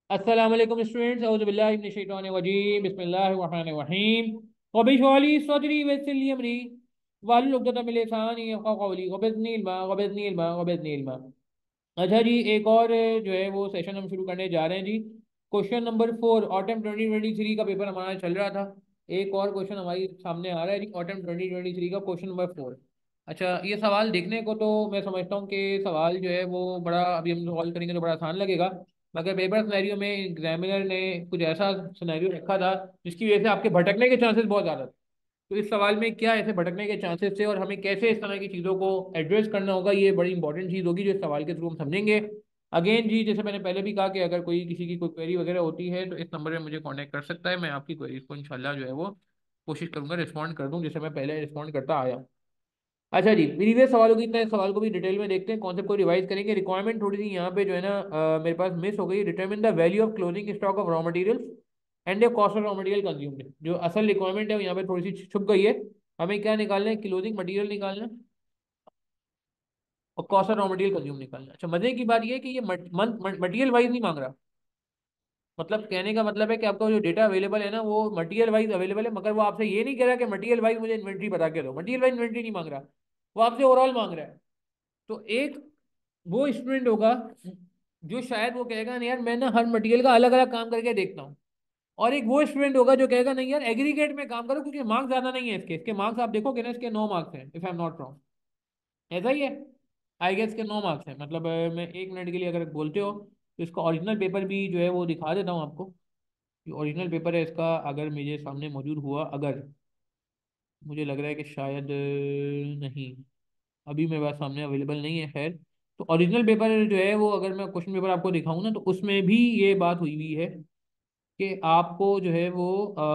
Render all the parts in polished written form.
अस्सलाम वालेकुम स्टूडेंट्स, औज़ु बिल्लाहि मिनश शैतानिर रजीम, बिस्मिल्लाहिर रहमानिर रहीम। रब्बि इश्रह ली सदरी वयस्सिर ली अमरी वाहलुल उक़दतम मिन लिसानी यफ़क़हू क़ौली रब्बिज़िदनी इल्मा। अच्छा जी, एक और जो है वो सेशन हम शुरू करने जा रहे हैं जी। क्वेश्चन नंबर 4, ऑटम 2023 का पेपर हमारा चल रहा था। एक और क्वेश्चन हमारी सामने आ रहा है जी, ऑटम 2023 का क्वेश्चन नंबर 4। अच्छा, ये सवाल देखने को तो मैं समझता हूँ कि सवाल जो है वो बड़ा, अभी हम सॉल्व करेंगे तो बड़ा आसान लगेगा, मगर पेपर सिनेरियो में एग्जामिनर ने कुछ ऐसा सिनेरियो रखा था जिसकी वजह से आपके भटकने के चांसेस बहुत ज़्यादा थे। तो इस सवाल में क्या ऐसे भटकने के चांसेस थे और हमें कैसे इस तरह की चीज़ों को एड्रेस करना होगा, ये बड़ी इंपॉर्टेंट चीज़ होगी जो इस सवाल के थ्रू हम समझेंगे। अगेन जी, जैसे मैंने पहले भी कहा कि अगर कोई किसी की कोई क्वेरी वगैरह होती है तो इस नंबर पे मुझे कांटेक्ट कर सकता है। मैं आपकी क्वेरीज को इंशाल्लाह जो है वो कोशिश करूंगा रिस्पॉन्ड कर दूं, जैसे मैं पहले रिस्पॉन्ड करता आया। अच्छा जी, प्रीवियस सवालों की इतने सवाल को भी डिटेल में देखते हैं, कॉन्सेप्ट को रिवाइज करेंगे। रिक्वायरमेंट थोड़ी सी यहाँ पे जो है ना मेरे पास मिस हो गई। Determine the value of closing stock of raw material and the cost of raw material consumed. जो असल रिक्वायरमेंट है वो यहाँ पे थोड़ी सी छुप गई है। हमें क्या निकालना है? क्लोजिंग मटेरियल निकालना है और cost of raw material consume निकालना है। अच्छा, मजे की बात ये है कि ये मटेरियल वाइज नहीं मांग रहा। मतलब कहने का मतलब है कि आपका जो डेटा अवेलेबल है ना वो मटेरियल वाइज अवेलेबल है, मगर वो आपसे ये नहीं कह रहा कि मटेरियल वाइज मुझे इन्वेंट्री बता के दो। मटेरियल वाइज इन्वेंट्री नहीं मांग रहा, वो आपसे ओवरऑल मांग रहा है। तो एक वो स्टूडेंट होगा जो शायद वो कहेगा नहीं यार, मैं ना हर मटेरियल का अलग अलग काम करके देखता हूँ। और एक वो स्टूडेंट होगा जो कहेगा नहीं यार, एग्रीगेट में काम करो क्योंकि मार्क्स ज्यादा नहीं है इसके। इसके मार्क्स आप देखोगे ना, इसके 9 मार्क्स हैं, if I am not wrong. ऐसा ही है, आई गेस के 9 मार्क्स हैं। मतलब मैं 1 मिनट के लिए अगर बोलते हो तो इसका ओरिजिनल पेपर भी जो है वो दिखा देता हूँ आपको। जो ओरिजिनल पेपर है इसका, अगर मेरे सामने मौजूद हुआ, अगर मुझे लग रहा है कि शायद नहीं, अभी मेरे पास सामने अवेलेबल नहीं है। खैर, तो ओरिजिनल पेपर जो है वो अगर मैं क्वेश्चन पेपर आपको दिखाऊं ना तो उसमें भी ये बात हुई हुई है कि आपको जो है वो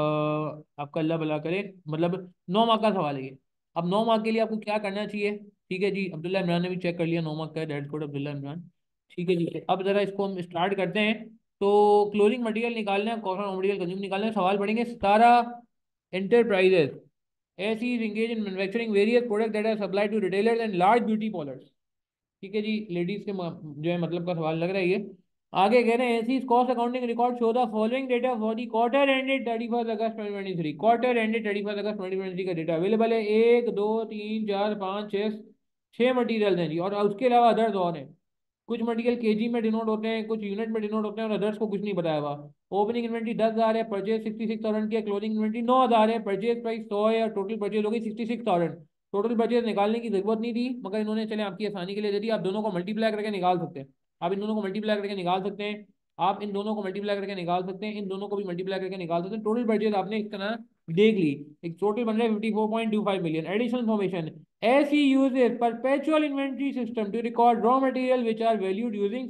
आपका अल्लाह भला करे, मतलब 9 मार्क का सवाल है ये। अब 9 मार्क के लिए आपको क्या करना चाहिए? ठीक है जी, अब्दुल्ला इमरान ने भी चेक कर लिया, 9 मार्क का है, दैट्स गुड अब्दुल्ला इमरान। ठीक है जी, अब जरा इसको हम स्टार्ट करते हैं। तो क्लोजिंग मटेरियल निकालना है, कॉस्ट ऑफ मटेरियल कंज्यूम निकालना है। सवाल पढ़ेंगे। Satara enterprises is engage in manufacturing various product that are supplied to retailers and large beauty parlours. ठीक है जी, लेडीज के जो है मतलब का सवाल लग रहा है ये। आगे कह रहे हैं its cost accounting record show the following data for the quarter ended 31 August 2023। Quarter ended 31 August 2023 का डेटा अवेलेबल है। 1 2 3 4 5 6 6 मटीरियल हैं जी, और उसके अलावा अदर्स और हैं। कुछ मटेरियल केजी में डिनोट होते हैं, कुछ यूनिट में डिनोट होते हैं, और अदर्स को कुछ नहीं बताया हुआ। ओपनिंग इन्वेंट्री 10,000 है, परचेज 66,000 की है, क्लोजिंग इन्वेंट्री 9,000 है, परचेज प्राइस 100 है और टोटल परचेज होगी 66,000। टोटल परचेज निकालने की जरूरत नहीं थी, मगर इन्होंने चले आपकी आसानी के लिए दे दी। आप दोनों को मल्टीप्लाई करके निकाल सकते हैं। आप इन दोनों को मल्टीप्लाई करके निकाल सकते हैं। आप इन दोनों को मल्टीप्लाई करके निकाल सकते हैं, इन दोनों को भी मल्टीप्लाई करके निकाल सकते हैं। टोटल परचेज आपने इस तरह देख ली। एक टोटल बन रहा है 54.25 million. Additional information, SE uses perpetual inventory system to record raw material which are valued using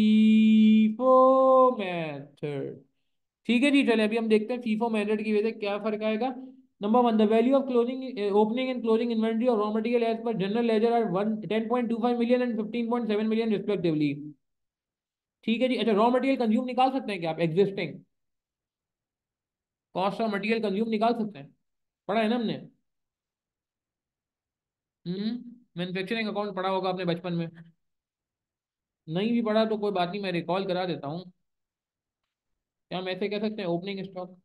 FIFO method। ठीक है जी, चले अभी हम देखते हैं FIFO मेथड की वजह से क्या फर्क आएगा। Number one, the value of closing opening and closing inventory of raw material as per general ledger are 10.25 million and 15.7 million respectively. ठीक है जी। अच्छा, रॉ मटेरियल कंज्यूम निकाल सकते हैं क्या आप? Existing cost of material consume निकाल सकते हैं, पढ़ा है ना हमने। मैन्युफैक्चरिंग अकाउंट पढ़ा होगा आपने बचपन में। नहीं भी पढ़ा तो कोई बात नहीं, मैं रिकॉल करा देता हूँ। क्या हम ऐसे कह सकते हैं opening stock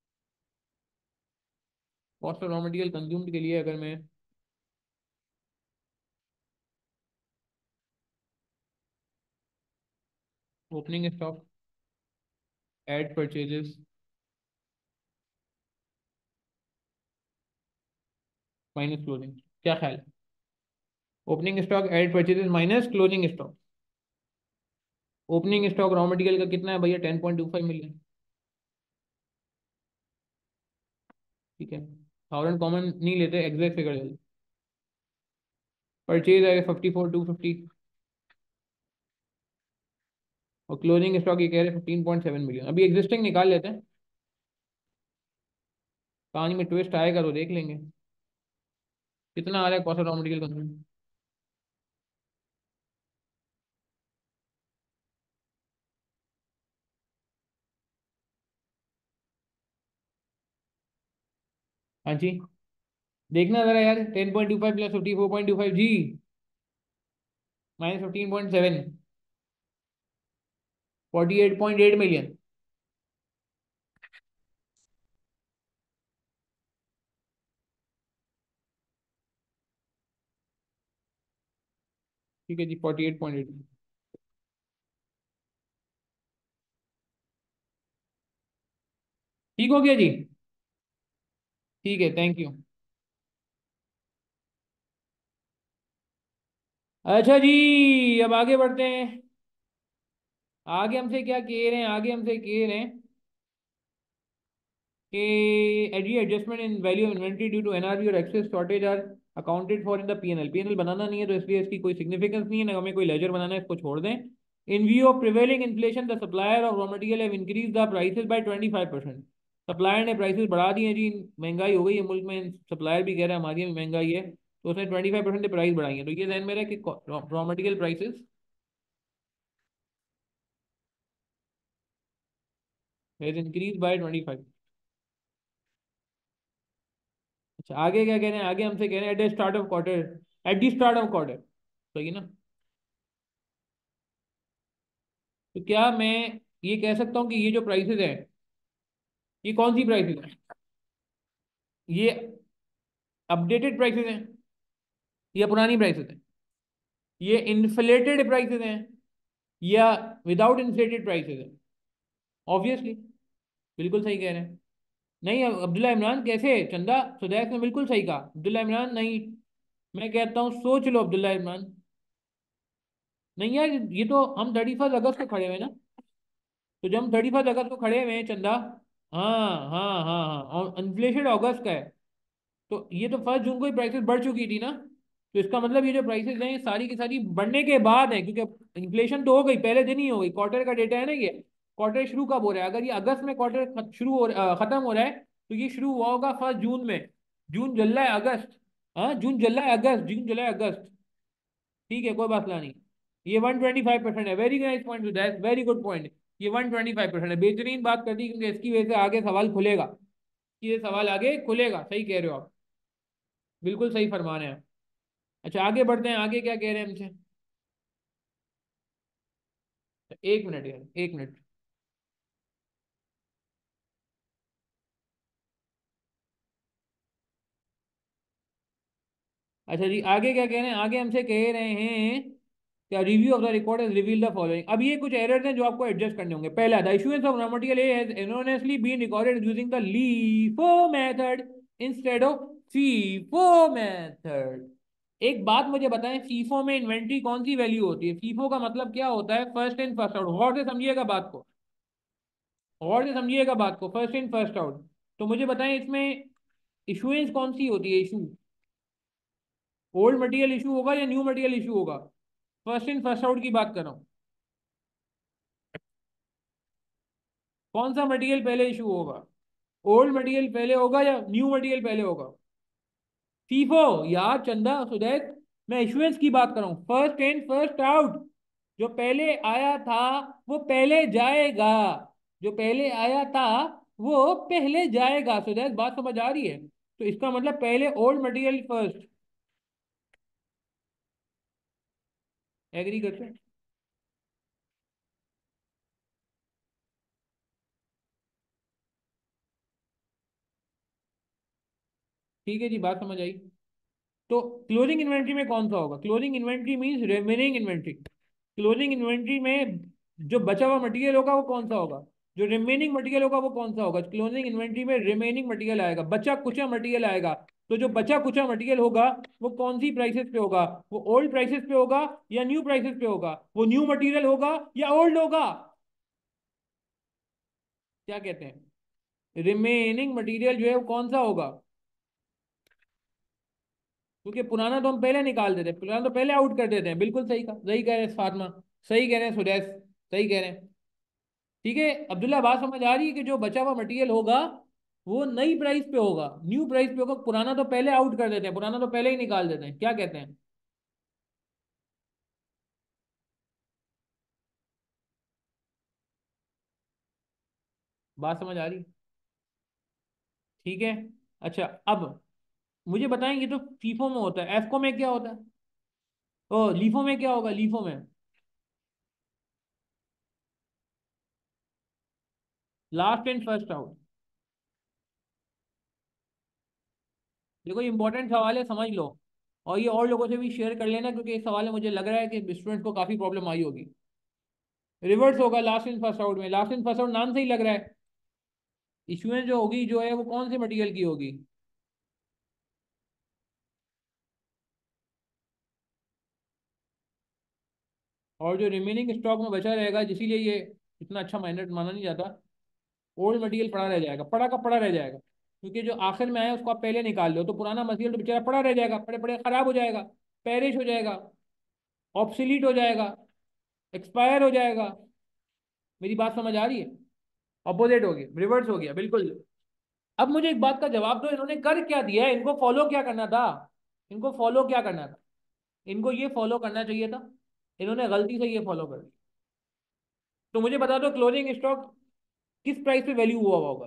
cost of raw material consumed के लिए, अगर मैं opening stock add purchases minus closing, क्या ख्याल है? Opening stock add purchases minus closing stock. Opening stock raw material का कितना है भैया? 10.25 मिलियन। ठीक है, थाउजेंड कॉमन नहीं लेते, एग्जैक्ट फिगर ले। परचेज आएगा 54,250 और क्लोजिंग स्टॉक ये कह रहे हैं 15.7 मिलियन। अभी एग्जिस्टिंग निकाल लेते हैं, कहानी में ट्विस्ट आएगा तो देख लेंगे कितना आ रहा है cost of raw material consume. हाँ जी, देखना जरा यार, 10.25 प्लस 54.25 जी माइनस 15.7। 48.8 मिलियन। ठीक है जी, 48.8। ठीक हो गया जी। ठीक है, थैंक यू। अच्छा जी, अब आगे बढ़ते हैं। आगे हमसे क्या कह रहे हैं, आगे हमसे कह रहे हैं कि ad adjustment in value of inventory due to NRV और excess shortage are accounted for in the PNL. PNL बनाना नहीं है तो इसलिए इसकी कोई सिग्निफिकेंस नहीं है ना, हमें कोई लेजर बनाना है, इसको छोड़ दें। In view of prevailing inflation the supplier of raw material have increase the prices by 25%। Supplier ने प्राइसेस बढ़ा दिए जी, महंगाई हो गई है मुल्क में, सप्लायर भी कह रहा है हमारी यहाँ भी महंगाई है, तो उसने 25% प्राइस बढ़ाई है। तो ये ध्यान में रहे कि raw material prices has increase by 25। अच्छा, आगे क्या कह रहे हैं, आगे हमसे कह रहे हैं at the start of quarter, at the start of quarter, सही है ना। तो क्या मैं ये कह सकता हूँ कि ये जो प्राइसेस हैं, ये कौन सी प्राइसेस हैं? ये अपडेटेड प्राइसेस हैं या पुरानी प्राइसेस हैं? ये इन्फ्लेटेड प्राइसेस हैं या विदाउट इन्फ्लेटेड प्राइसेस हैं? ऑब्वियसली, बिल्कुल सही कह रहे हैं। नहीं, अब्दुल्ला इमरान कैसे, चंदा सुदैश ने बिल्कुल सही कहा, अब्दुल्ला इमरान नहीं। मैं कहता हूँ सोच लो अब्दुल्ला इमरान। नहीं यार, ये तो हम 31 अगस्त को खड़े हुए हैं ना। तो जब हम 31 अगस्त को खड़े हुए हैं चंदा, हाँ हाँ हाँ हाँ, और इन्फ्लेशन अगस्त का है, तो ये तो 1 जून को ही प्राइसेस बढ़ चुकी थी ना। तो इसका मतलब ये जो प्राइसेस हैं ये सारी की सारी बढ़ने के बाद है, क्योंकि इन्फ्लेशन तो हो गई, पहले दिन ही हो गई, क्वार्टर का डेटा है ना ये। क्वार्टर शुरू कब हो रहा है, अगर ये अगस्त में क्वार्टर शुरू हो खत्म हो रहा है, तो ये शुरू हुआ होगा 1 जून में। जून जुलाई अगस्त, हाँ जून जुलाई अगस्त, जून जुलाई अगस्त। ठीक है, कोई मसला नहीं। ये 125% है, very nice point, that's very good point. ये 125% है, बेहतरीन बात कर दी, क्योंकि इसकी वजह से आगे सवाल खुलेगा। ये सवाल आगे खुलेगा, सही कह रहे हो आप, बिल्कुल सही फरमा रहे हैं। अच्छा, आगे बढ़ते हैं, आगे क्या कह रहे हैं हमसे। 1 मिनट यार, 1 मिनट। अच्छा जी, आगे क्या कह रहे हैं, आगे हमसे कह रहे हैं क्या, review of the record has reveal the following. अब ये कुछ एरर्स हैं जो आपको एडजस्ट करने होंगे। पहला, the issuance of raw material A has erroneously been recorded using the LIFO method instead of FIFO method. एक बात मुझे बताएं, फीफो में इन्वेंट्री कौन सी वैल्यू होती है? फीफो का मतलब क्या होता है? First in first out. गौर से समझिएगा बात को, गौर से समझिएगा बात को, फर्स्ट इन फर्स्ट आउट। तो मुझे बताएं इसमें इशुएंस कौन सी होती है? इशू ओल्ड मटेरियल इशू होगा या न्यू मटेरियल इशू होगा? फर्स्ट इन फर्स्ट आउट की बात कर रहा हूँ। कौन सा मटेरियल पहले इशू होगा? ओल्ड मटेरियल पहले होगा या न्यू मटेरियल पहले होगा? फीफो, यार चंदा सुदैत, मैं इशुएंस की बात कर रहा हूँ, फर्स्ट इन फर्स्ट आउट। जो पहले आया था वो पहले जाएगा, जो पहले आया था वो पहले जाएगा। सुदैत, बात समझ आ रही है? तो इसका मतलब पहले ओल्ड मटेरियल फर्स्ट। एग्री करते हैं? ठीक है जी, बात समझ आई। तो क्लोजिंग इन्वेंट्री में कौन सा होगा? Closing inventory means remaining inventory. Closing inventory में जो बचा हुआ मटेरियल होगा वो कौन सा होगा? जो रिमेनिंग मटेरियल होगा वो कौन सा होगा? क्लोजिंग इन्वेंट्री में रिमेनिंग मटेरियल आएगा, बचा कुचा मटेरियल आएगा। तो जो बचा कुचा मटेरियल होगा वो कौन सी प्राइसेस पे होगा? वो ओल्ड प्राइसेस पे होगा या न्यू प्राइसेस पे होगा? वो न्यू मटेरियल होगा या ओल्ड होगा? क्या कहते हैं? रिमेनिंग मटेरियल जो है वो कौन सा होगा? क्योंकि पुराना तो हम पहले निकाल देते हैं, पुराना तो पहले आउट कर देते हैं। बिल्कुल सही कहा, सही कह रहे हैं फातिमा, सही कह रहे हैं सुदैस, सही कह रहे हैं। ठीक है अब्दुल्ला, बात समझ आ रही है कि जो बचा हुआ मटेरियल होगा वो नई प्राइस पे होगा, न्यू प्राइस पे होगा। पुराना तो पहले आउट कर देते हैं, पुराना तो पहले ही निकाल देते हैं। क्या कहते हैं? बात समझ आ रही? ठीक है। अच्छा, अब मुझे बताएं, ये तो फीफो में होता है, एफको में क्या होता है? ओ, लीफो में क्या होगा? लीफो में लास्ट इन फर्स्ट आउट। देखो इंपॉर्टेंट सवाल है, समझ लो। और ये और लोगों से भी शेयर कर लेना, क्योंकि इस सवाल में मुझे लग रहा है कि स्टूडेंट को काफी प्रॉब्लम आई होगी। रिवर्स होगा लास्ट इन फर्स्ट आउट में। लास्ट इन फर्स्ट आउट नाम से ही लग रहा है। इशुएंस जो होगी जो है वो कौन से मटेरियल की होगी? और जो रिमेनिंग स्टॉक में बचा रहेगा, इसीलिए ये इतना अच्छा माइनर माना नहीं जाता। ओल्ड मटेरियल पड़ा रह जाएगा, पड़ा का पड़ा रह जाएगा, क्योंकि जो आखिर में आया उसको आप पहले निकाल लो, तो पुराना मटेरियल तो बेचारा पड़ा रह जाएगा, पड़े पड़े खराब हो जाएगा, पेरिश हो जाएगा, ऑब्सोलीट हो जाएगा, एक्सपायर हो जाएगा। मेरी बात समझ आ रही है? अपोजिट हो गया, रिवर्स हो गया, बिल्कुल। अब मुझे एक बात का जवाब दो, इन्होंने कर क्या दिया है? इनको फॉलो क्या करना था? इनको फॉलो क्या करना था? इनको ये फॉलो करना चाहिए था, इन्होंने गलती से ये फॉलो कर दिया। तो मुझे बता दो, क्लोजिंग स्टॉक किस प्राइस पे वैल्यू हुआ होगा?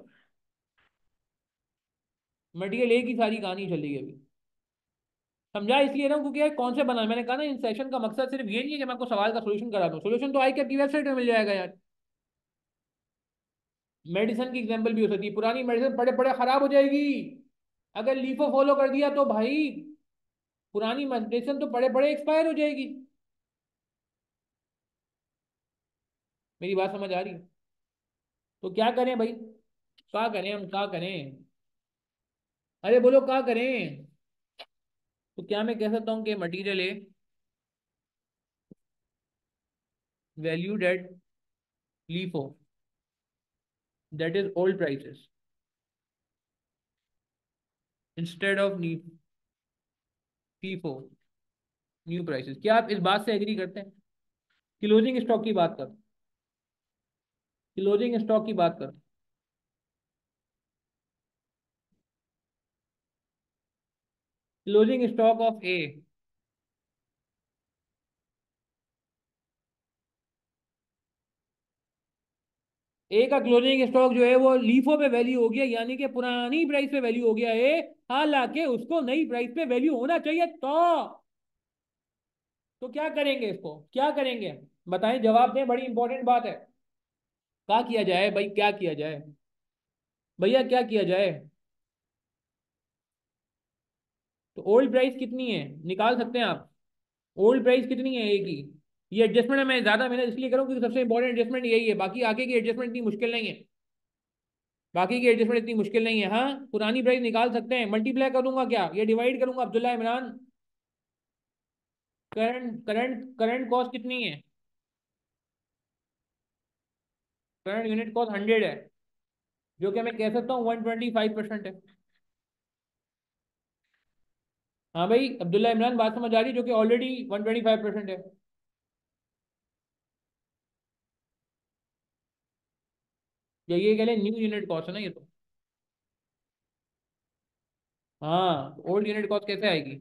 मटेरियल एक ही सारी कहानी चली है अभी। समझा इसलिए ना क्योंकि यार कौन से बना, मैंने कहा ना इन सेशन का मकसद सिर्फ ये नहीं है कि मैं आपको सवाल का सोल्यूशन करा दूं। सोल्यूशन तो आई क्या की वेबसाइट में मिल जाएगा यार। मेडिसिन की एग्जांपल भी हो सकती है, पुरानी मेडिसिन पड़े पड़े खराब हो जाएगी। अगर लीफो फॉलो कर दिया तो भाई पुरानी मेडिसिन तो पड़े पड़े एक्सपायर हो जाएगी। मेरी बात समझ आ रही है? तो क्या करें भाई? क्या करें हम, क्या करें? अरे बोलो क्या करें? तो क्या मैं कह सकता हूँ कि मटेरियल है valued at LIFO, that is old prices, instead of FIFO new prices. क्या आप इस बात से एग्री करते हैं? क्लोजिंग स्टॉक की बात कर, क्लोजिंग स्टॉक की बात कर। Closing stock of A, A का क्लोजिंग स्टॉक जो है वो लीफो पे वैल्यू हो गया, यानी कि पुरानी प्राइस पे वैल्यू हो गया है। हालांकि उसको नई प्राइस पे वैल्यू होना चाहिए। तो क्या करेंगे, इसको क्या करेंगे? बताएं, जवाब दें, बड़ी इंपॉर्टेंट बात है। क्या किया जाए भाई, क्या किया जाए? भैया क्या किया जाए? तो ओल्ड प्राइस कितनी है निकाल सकते हैं आप? ओल्ड प्राइस कितनी है ए की? ये एडजस्टमेंट मैं ज्यादा मेहनत इसलिए करूँ क्योंकि सबसे इंपॉर्टेंट एडजस्टमेंट यही है, बाकी आगे की एडजस्टमेंट इतनी मुश्किल नहीं है। बाकी की एडजस्टमेंट इतनी मुश्किल नहीं है। हाँ, पुरानी प्राइस निकाल सकते हैं, मल्टीप्लाई करूंगा क्या, ये डिवाइड करूंगा Abdullah Imran. Current current current cost कितनी है? करंट यूनिट कॉस्ट 100 है, जो कि मैं कह सकता हूँ 125% है। हाँ भाई अब्दुल्ला इमरान, बात समझ आ रही है? जो कि ऑलरेडी 125% है। या ये कह लें न्यू यूनिट कॉस्ट है ना ये तो। हाँ, ओल्ड यूनिट कॉस्ट कैसे आएगी?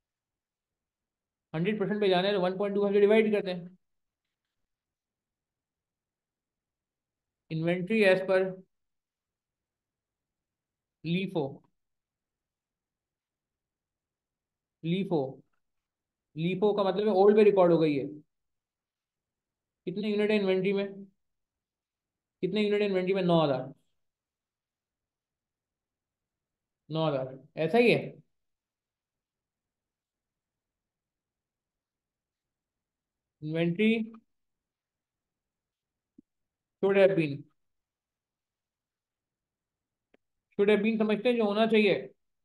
100% पे जाना है तो 1.25 से डिवाइड करते हैं। Inventory as per LIFO, LIFO, LIFO का मतलब है ओल्ड पे रिकॉर्ड हो गई है। कितने यूनिट है इन्वेंट्री में? कितने यूनिट है इन्वेंट्री में? 9,000। 9,000 ऐसा ही है। Inventory should have been, should have been समझते हैं? जो होना चाहिए,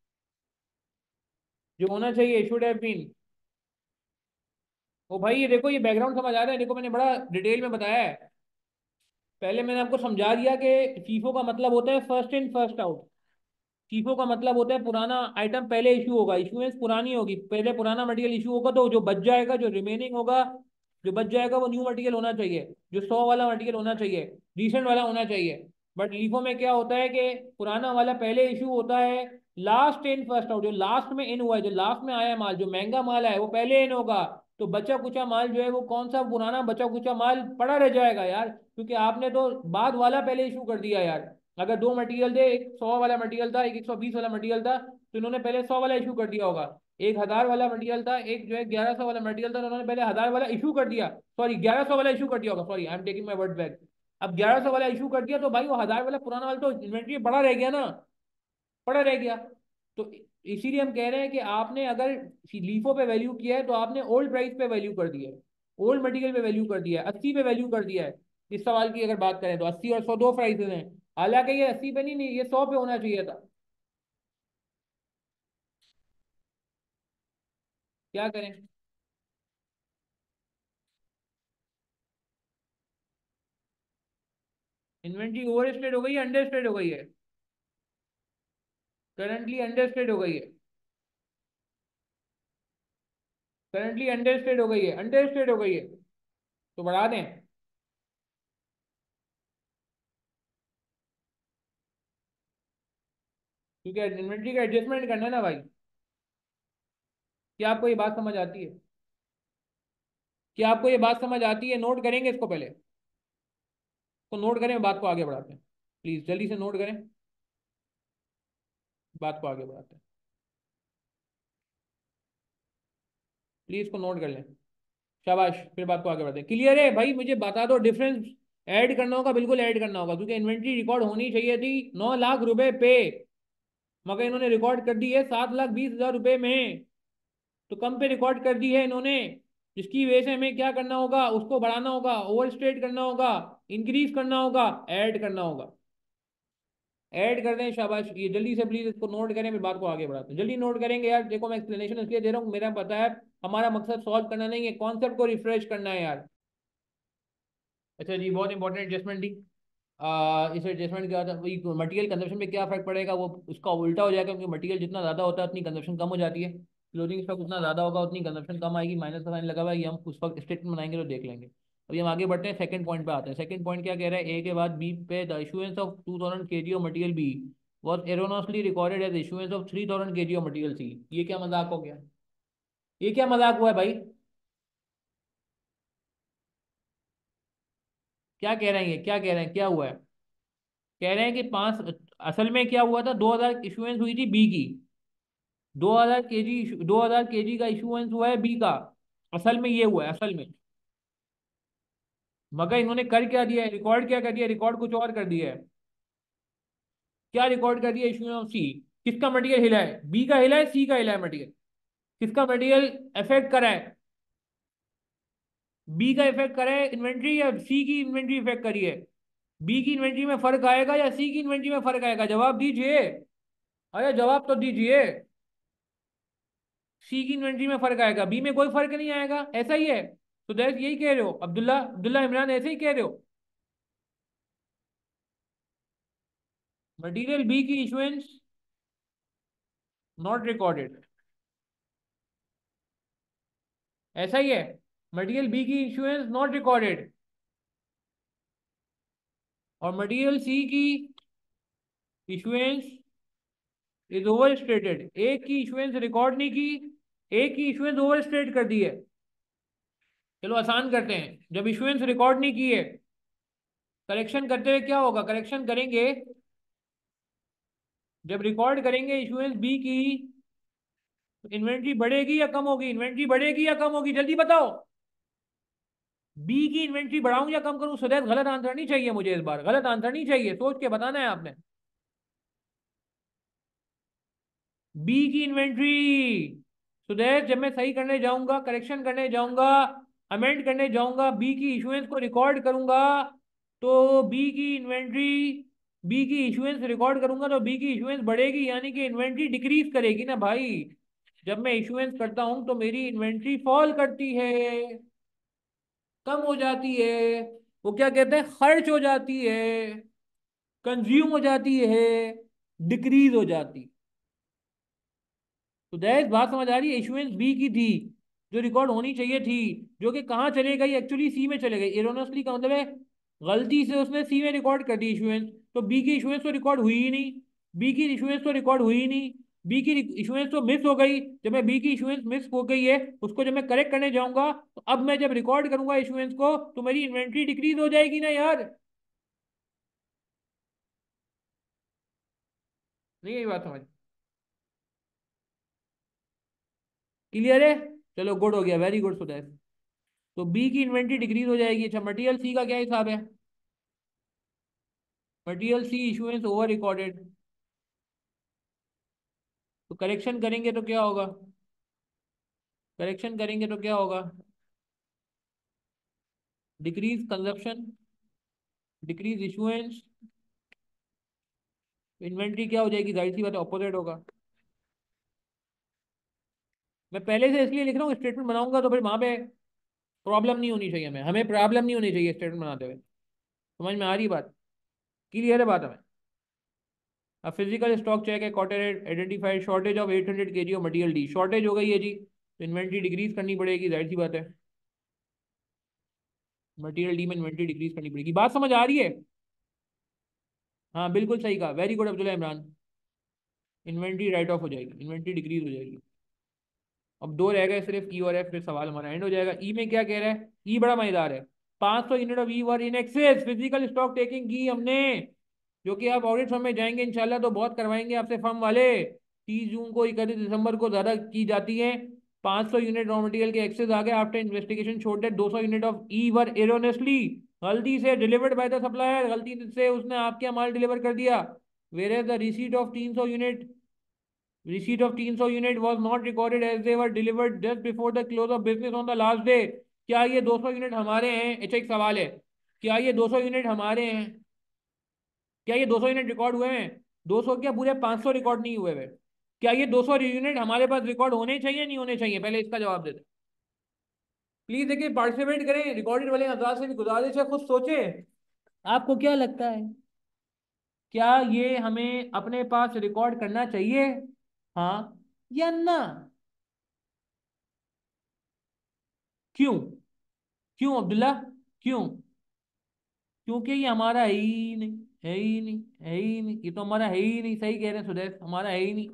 जो होना चाहिए, शुड हैव बीन। ओ भाई ये देखो, ये बैकग्राउंड समझ आ रहा है? देखो मैंने बड़ा डिटेल में बताया है। पहले मैंने आपको समझा दिया कि फीफो का मतलब होता है first in first out. FIFO का मतलब होता है पुराना आइटम पहले इशू होगा, इशूएंस पुरानी होगी, पहले पुराना मटेरियल इशू होगा, तो जो बच जाएगा, जो रिमेनिंग होगा, जो बच जाएगा वो न्यू मटेरियल होना चाहिए, जो 100 वाला मटेरियल होना चाहिए, रिसेंट वाला होना चाहिए। बट लीफो में क्या होता है कि पुराना वाला पहले इशू होता है, लास्ट इन फर्स्ट आउट, जो लास्ट में इन हुआ है, जो लास्ट में आया माल, जो महंगा माल है वो पहले इन होगा। तो बचा कुचा माल जो है वो कौन सा पुराना बचा कुचा माल पड़ा रह जाएगा यार, क्योंकि आपने तो बाद वाला पहले इशू कर दिया यार। अगर दो मटेरियल थे, एक 100 वाला मटेरियल था, एक 120 वाला मटेरियल था, तो इन्होंने पहले 100 वाला इशू कर दिया होगा। एक 1,000 वाला मटेरियल था, एक जो है 1,100 वाला मटेरियल था, तो उन्होंने पहले 1,000 वाला इशू कर दिया, सॉरी 1,100 वाला इशू कर दिया होगा, sorry I am taking my word back. अब 1100 वाला इशू कर दिया तो भाई वो 1000 वाला पुराना वाला तो इन्वेंट्री बड़ा रह गया ना, पड़ा रह गया। तो इसीलिए हम कह रहे हैं कि आपने अगर लीफो पे वैल्यू किया है तो आपने ओल्ड प्राइस पे वैल्यू कर दिया है, ओल्ड मटेरियल पे वैल्यू कर दिया है, 80 पे वैल्यू कर दिया है। इस सवाल की अगर बात करें तो 80 और 100 दो प्राइसेस हैं, हालांकि ये 80 पे नहीं, ये 100 पे होना चाहिए था। क्या करें? इन्वेंट्री ओवर स्टेट हो गई है, अंडर स्टेट हो गई है? करंटली अंडर स्टेट हो गई है, करंटली अंडर स्टेट हो गई है, अंडर स्टेट हो गई है। तो बढ़ा दें? क्योंकि इन्वेंट्री का एडजस्टमेंट करना है ना भाई। क्या आपको ये बात समझ आती है? क्या आपको ये बात समझ आती है? नोट करेंगे इसको पहले, तो नोट करें, बात को आगे बढ़ाते हैं। प्लीज जल्दी से नोट करें, बात को आगे बढ़ाते हैं। प्लीज को नोट कर लें। शाबाश, फिर बात को आगे बढ़ाते हैं। क्लियर है भाई? मुझे बता दो डिफरेंस। ऐड करना होगा, बिल्कुल ऐड करना होगा, क्योंकि इन्वेंट्री रिकॉर्ड होनी चाहिए थी 9 लाख रुपए पे, मगर इन्होंने रिकॉर्ड कर दी है 7,20,000 रुपए में। तो कम पे रिकॉर्ड कर दी है इन्होंने, जिसकी वजह से हमें क्या करना होगा, उसको बढ़ाना होगा, ओवर स्टेट करना होगा, इंक्रीज करना होगा, ऐड करना होगा। ऐड कर दें, शाबाश। ये जल्दी से प्लीज इसको नोट करें, फिर बात को आगे बढ़ाते हैं। जल्दी नोट करेंगे यार, देखो मैं एक्सप्लेनेशन इसलिए दे रहा हूँ, मेरा पता है हमारा मकसद सॉल्व करना नहीं है, कॉन्सेप्ट को रिफ्रेश करना है यार। अच्छा जी, बहुत इंपॉर्टेंट एडजस्टमेंट थी। इस एडजस्टमेंट क्या था, वही मटेरियल कंजप्शन पे क्या फर्क पड़ेगा, वो उसका उल्टा हो जाएगा, क्योंकि मटेरियल जितना ज़्यादा होता है उतनी कंजप्शन कम हो जाती है। क्लोजिंग स्टॉक उतना ज़्यादा होगा उतनी कंजप्शन कम आएगी, माइनस का साइन लगा हुआ है, ये हम उस वक्त स्टेटमेंट बनाएंगे तो देख लेंगे। अभी हम आगे बढ़ते हैं, सेकंड पॉइंट पे आते हैं। सेकंड पॉइंट क्या कह रहा है, ए के बाद बी पे, the issuance of 2000 kg of material B was erroneously recorded as issuance of 3000 kg of material C. ये क्या मजाक हो गया? ये क्या मजाक हुआ है भाई? क्या कह रहे हैं ये, क्या कह रहे हैं, क्या हुआ है? कह रहे हैं कि पांच, असल में क्या हुआ था, 2000 इशुएंस हुई थी बी की, 2000 kg, 2000 kg का इशुएंस हुआ है बी का। असल में ये हुआ है, असल में। मगर इन्होंने कर क्या दिया है, रिकॉर्ड क्या कर दिया, रिकॉर्ड कुछ और कर दिया है। क्या रिकॉर्ड कर दिया, इशुएंस ऑफ सी। किसका मटेरियल हिला है, बी का हिला है, सी का हिला है मटेरियल? किसका मटेरियल इफेक्ट करा है? बी का इफेक्ट करा है इन्वेंट्री, या सी की इन्वेंट्री इफेक्ट करी है? बी की इन्वेंट्री में फर्क आएगा या सी की इन्वेंट्री में फर्क आएगा? जवाब दीजिए, अरे जवाब तो दीजिए। सी की इन्वेंट्री में फर्क आएगा, बी में कोई फर्क नहीं आएगा, ऐसा ही है। तो दैट यही कह रहे हो अब्दुल्ला, अब्दुल्ला इमरान, ऐसे ही कह रहे हो? मटेरियल बी की इशुएंस नॉट रिकॉर्डेड, ऐसा ही है। मटेरियल बी की इशुएंस नॉट रिकॉर्डेड, और मटेरियल सी की इशुएंस इज ओवर स्टेटेड। एक की इशुएंस रिकॉर्ड नहीं की, एक की इशुएंस ओवर स्टेट कर दी है। चलो आसान करते हैं, जब इशुएंस रिकॉर्ड नहीं की है, करेक्शन करते हुए क्या होगा, करेक्शन करेंगे, जब रिकॉर्ड करेंगे इशुएंस बी की, तो इन्वेंट्री बढ़ेगी या कम होगी, इन्वेंट्री बढ़ेगी या कम होगी, जल्दी बताओ। बी की इन्वेंट्री बढ़ाऊं या कम करूं? सुदैत गलत आंसर नहीं चाहिए मुझे, इस बार गलत आंसर नहीं चाहिए, सोच के बताना है आपने। बी की इन्वेंट्री, सुदैत जब मैं सही करने जाऊंगा, करेक्शन करने जाऊंगा, अमेंड करने जाऊंगा, बी की इशुएंस को रिकॉर्ड करूंगा, तो बी की इन्वेंट्री, बी की इशुएंस रिकॉर्ड करूंगा तो बी की इशुएंस बढ़ेगी, यानी कि इन्वेंट्री डिक्रीज करेगी ना भाई। जब मैं इशुएंस करता हूं तो मेरी इन्वेंट्री फॉल करती है, कम हो जाती है, वो क्या कहते हैं, खर्च हो जाती है, कंज्यूम हो जाती है, डिक्रीज हो जाती। तो दैट बात समझ आ रही है, इशुएंस बी की थी जो रिकॉर्ड होनी चाहिए थी, जो कि कहाँ चले गई, एक्चुअली सी में चले गई। एरोनोसली का मतलब है गलती से उसने सी में रिकॉर्ड कर दी इशुएंस, तो बी की इशुएंस तो रिकॉर्ड हुई ही नहीं, बी की इशुएंस तो रिकॉर्ड हुई ही नहीं, बी की इशुएंस तो मिस हो गई। जब मैं बी की इशुएंस मिस हो गई है, उसको जब मैं करेक्ट करने जाऊंगा, तो अब मैं जब रिकॉर्ड करूंगा इशुएंस को, तो मेरी इन्वेंट्री डिक्रीज हो जाएगी ना यार। नहीं यही बात समझ, क्लियर है? चलो गुड हो गया, वेरी गुड सुदैश। तो बी की इन्वेंट्री डिक्रीज हो जाएगी। अच्छा, मटेरियल सी का क्या हिसाब है? Material C issuance over recorded. तो करेक्शन करेंगे तो क्या होगा? करेक्शन करेंगे तो क्या होगा? Decrease consumption, decrease issuance, inventory क्या हो जाएगी? जाहिर सी बात है ऑपोजिट होगा। मैं पहले से इसलिए लिख रहा हूँ, स्टेटमेंट बनाऊंगा तो फिर वहां पे प्रॉब्लम नहीं होनी चाहिए, हमें प्रॉब्लम नहीं होनी चाहिए स्टेटमेंट बनाते हुए। समझ में आ रही बात? क्लियर है बात हमें? अब फिजिकल स्टॉक चेक है, quarter identified shortage of 800 kg of material D, shortage हो गई है जी, तो इन्वेंट्री डिक्रीज करनी पड़ेगी, जाहिर सी बात है। मटेरियल डी में इन्वेंट्री डिक्रीज करनी पड़ेगी। बात समझ आ रही है? हाँ बिल्कुल सही कहा, very good Abdullah Imran. Inventory write off हो जाएगी, इन्वेंट्री डिक्रीज हो जाएगी। अब दो रह गए सिर्फ, ई और एफ, फिर सवाल हमारा एंड हो जाएगा। ई में क्या कह रहा है? ई बड़ा मजेदार है। 500 unit of E were in excess physical stock taking की हमने, जो कि आप ऑडिट फर्म में जाएंगे इंशाल्लाह तो बहुत करवाएंगे आपसे फर्म वाले। 30 जून को 31 दिसंबर को ज्यादा की जाती है। 500 यूनिट रॉ मटेरियल के एक्सेस आ गए after investigation showed that 200 unit of E were erroneously, गलती से डिलीवर्ड बाय द सप्लायर, गलती से उसने आपके माल डिलीवर कर दिया। Whereas the receipt of 300 unit, receipt of 300 unit was not recorded as they were delivered just before the close of business on the last day। क्या ये 200 unit हमारे हैं? अच्छा एक सवाल है, क्या ये 200 यूनिट हमारे हैं? क्या ये 200 यूनिट रिकॉर्ड हुए हैं? 200 क्या, पूरे 500 रिकॉर्ड नहीं हुए हुए? क्या ये 200 यूनिट हमारे पास रिकॉर्ड होने चाहिए नहीं होने चाहिए? पहले इसका जवाब दे दे प्लीज। देखिए पार्टिसिपेट करें, रिकॉर्डेड वाले हजरात से भी गुजारिश है, खुद सोचे आपको क्या लगता है, क्या ये हमें अपने पास रिकॉर्ड करना चाहिए, हाँ या ना? क्यों? क्यों अब्दुल्ला? क्यों? क्योंकि ये हमारा है ही नहीं, है ही नहीं, है ही नहीं, ये तो हमारा है ही नहीं। सही कह रहे हैं सुदेश, हमारा है ही नहीं।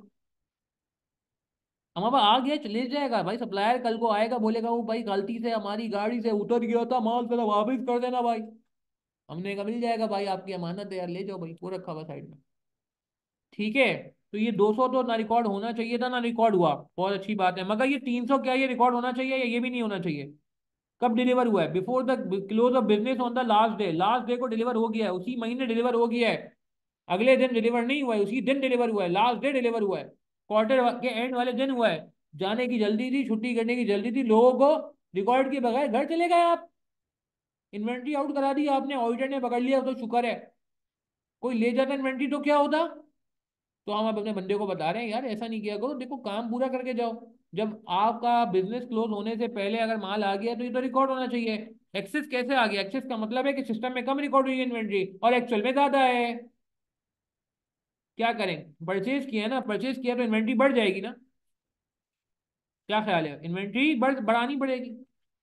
हमारा आ गया चले जाएगा भाई, सप्लायर कल को आएगा बोलेगा वो भाई गलती से हमारी गाड़ी से उतर गया था माल, जरा वापस कर देना भाई। हमने कहा मिल जाएगा भाई, आपकी अमानत है यार, ले जाओ भाई, वो रखा हुआ साइड में। ठीक है। तो ये 200 तो ना रिकॉर्ड होना चाहिए था, ना रिकॉर्ड हुआ, बहुत अच्छी बात है। मगर ये 300 क्या ये रिकॉर्ड होना चाहिए या ये भी नहीं होना चाहिए? कब डिलीवर हुआ है? Before the close of business on the last day, last day को डिलीवर हो गया है, उसी महीने डिलीवर हो गया है। अगले दिन डिलीवर नहीं हुआ है, उसी दिन डिलीवर हुआ है, लास्ट डे डिलीवर हुआ है, क्वार्टर के एंड वाले दिन हुआ है। जाने की जल्दी थी, छुट्टी करने की जल्दी थी, लोगों को रिकॉर्ड के बगैर घर चले गए आप। इन्वेंट्री आउट करा दी आपने, ऑडिटर ने पकड़ लिया तो शुक्र है। कोई ले जाता इन्वेंट्री तो क्या होता? तो हम अब अपने बंदे को बता रहे हैं यार ऐसा नहीं किया करो, देखो काम पूरा करके जाओ। जब आपका बिजनेस क्लोज होने से पहले अगर माल आ गया तो ये तो रिकॉर्ड होना चाहिए। एक्सेस कैसे आ गया? एक्सेस का मतलब है कि सिस्टम में कम रिकॉर्ड हुई है इन्वेंट्री और एक्चुअल में ज्यादा है। क्या करें? परचेज किया ना, परचेज किया तो इन्वेंट्री बढ़ जाएगी ना। क्या ख्याल है? इन्वेंट्री बढ़ानी पड़ेगी।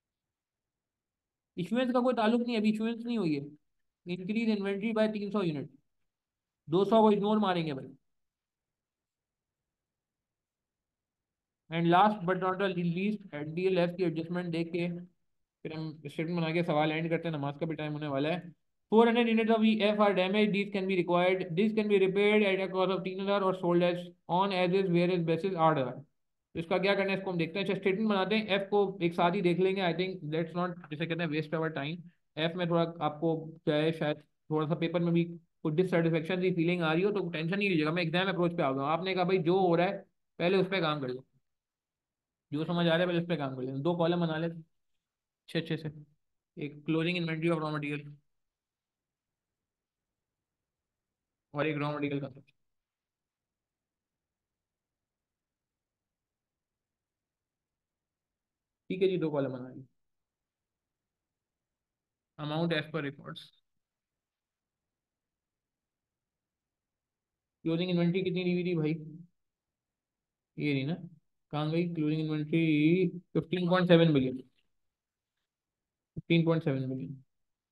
इशुएंस का कोई ताल्लुक नहीं है, अभी इशुएंस नहीं हुई है। इंक्रीज इन्वेंट्री बाय 300 यूनिट, 200 को इग्नोर मारेंगे भाई। And last but not the least, DLF की एडजस्टमेंट देख के फिर हम स्टेटमेंट बना के सवाल एंड करते हैं, नमाज का भी टाइम होने वाला है। 400 unit of F are damage, this can be required, this can be repaired at a cost of 3,000 और sold as on as is where is basis 8,000। तो इसका क्या करना है, इसको हम देखते हैं। अच्छा स्टेटमेंट बनाते हैं, एफ को एक साथ ही देख लेंगे, आई थिंक लेट्स नॉट जिसे कहते हैं वेस्ट अवर टाइम। एफ में थोड़ा आपको क्या है, शायद थोड़ा सा पेपर में भी कुछ डिससेटिस्फेक्शन की फीलिंग आ रही हो तो टेंशन नहीं लीजिएगा, मैं एग्जाम अप्रोच पे आ गया हूँ। आपने कहा भाई जो हो रहा है पहले उस पर काम कर लो, जो समझ आ रहा है पहले उस पर काम कर लें। दो कॉलम बना लेते अच्छे अच्छे से, एक closing inventory of raw material और एक रॉ मटेरियल का। ठीक है जी, दो कॉलम बना ली। Amount as per records, closing inventory कितनी दी हुई थी भाई? ये नहीं ना, कहाँ गई क्लोजिंग इन्वेंट्री? 15.7 billion, 15.7 billion.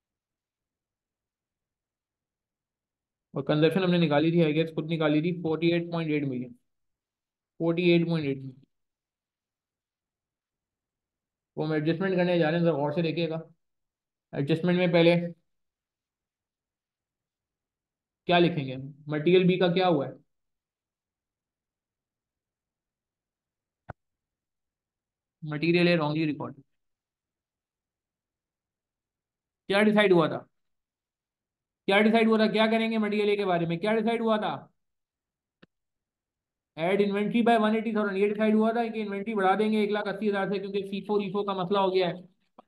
और कंजप्शन हमने निकाली थी, आई गेस खुद निकाली थी, 48.8 मिलियन, 48.8 मिलियन। वो हम एडजस्टमेंट करने जा रहे हैं, जरा गौर से देखिएगा। एडजस्टमेंट में पहले क्या लिखेंगे? मटेरियल बी का क्या हुआ है? मटेरियल है रॉन्गली रिकॉर्ड। क्या डिसाइड हुआ था? क्या डिसाइड हुआ था, क्या करेंगे मटेरियल ए के बारे में, क्या डिसाइड हुआ था? एड इन्वेंट्री बाय 180,000, ये डिसाइड हुआ था कि इन्वेंट्री बढ़ा देंगे 1,80,000 से, क्योंकि फीफो ईफो का मसला हो गया है।